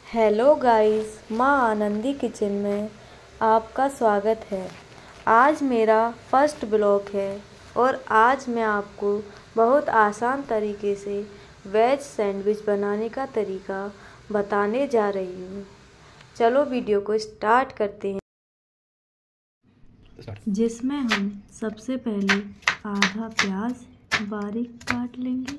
Hello guys, माँ Anandi kitchen में आपका स्वागत है। आज मेरा फर्स्ट ब्लॉग है और आज मैं आपको बहुत आसान तरीके से वेज सैंडविच बनाने का तरीका बताने जा रही हूँ। चलो वीडियो को स्टार्ट करते हैं, जिसमें हम सबसे पहले आधा प्याज बारीक काट लेंगे।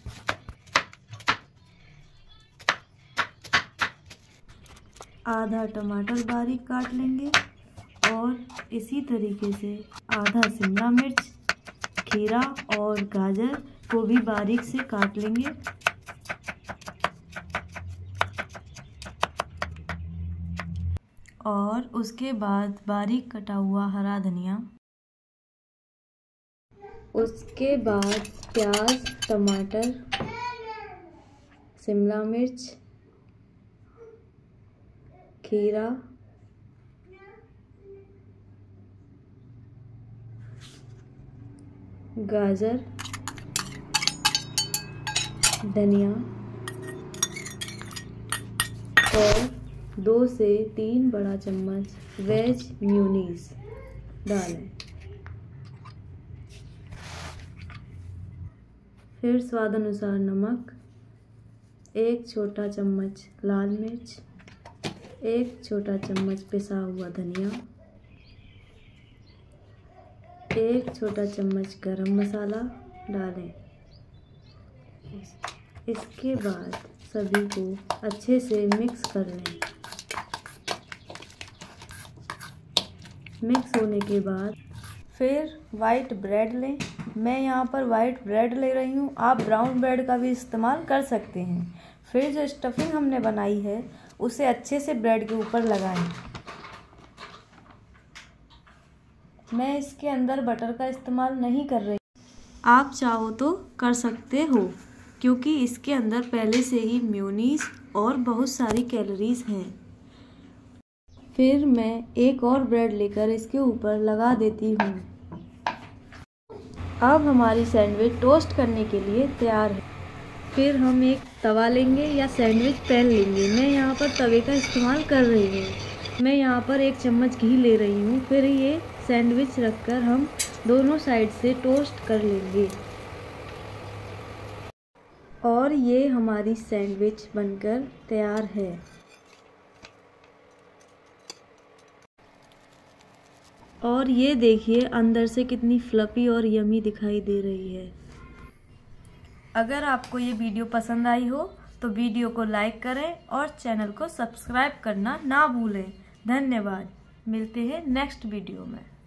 आधा टमाटर बारीक काट लेंगे और इसी तरीके से आधा शिमला मिर्च, खीरा और गाजर को भी बारीक से काट लेंगे। और उसके बाद बारीक कटा हुआ हरा धनिया। उसके बाद प्याज, टमाटर, शिमला मिर्च, खीरा, गाजर, धनिया और 2 से 3 बड़ा चम्मच वेज मेयोनीज डालें। फिर स्वाद अनुसार नमक, 1 छोटा चम्मच लाल मिर्च, 1 छोटा चम्मच पिसा हुआ धनिया, 1 छोटा चम्मच गरम मसाला डालें। इसके बाद सभी को अच्छे से मिक्स कर लें। मिक्स होने के बाद फिर वाइट ब्रेड लें। मैं यहाँ पर वाइट ब्रेड ले रही हूँ, आप ब्राउन ब्रेड का भी इस्तेमाल कर सकते हैं। फिर जो स्टफिंग हमने बनाई है उसे अच्छे से ब्रेड के ऊपर लगाएं। मैं इसके अंदर बटर का इस्तेमाल नहीं कर रही, आप चाहो तो कर सकते हो, क्योंकि इसके अंदर पहले से ही मेयोनीज और बहुत सारी कैलोरीज हैं। फिर मैं एक और ब्रेड लेकर इसके ऊपर लगा देती हूँ। अब हमारी सैंडविच टोस्ट करने के लिए तैयार है। फिर हम एक तवा लेंगे या सैंडविच पैन लेंगे। मैं यहाँ पर तवे का इस्तेमाल कर रही हूँ। मैं यहाँ पर 1 चम्मच घी ले रही हूँ। फिर ये सैंडविच रखकर हम दोनों साइड से टोस्ट कर लेंगे और ये हमारी सैंडविच बनकर तैयार है। और ये देखिए अंदर से कितनी फ्लफी और यमी दिखाई दे रही है। अगर आपको ये वीडियो पसंद आई हो तो वीडियो को लाइक करें और चैनल को सब्सक्राइब करना ना भूलें। धन्यवाद। मिलते हैं नेक्स्ट वीडियो में।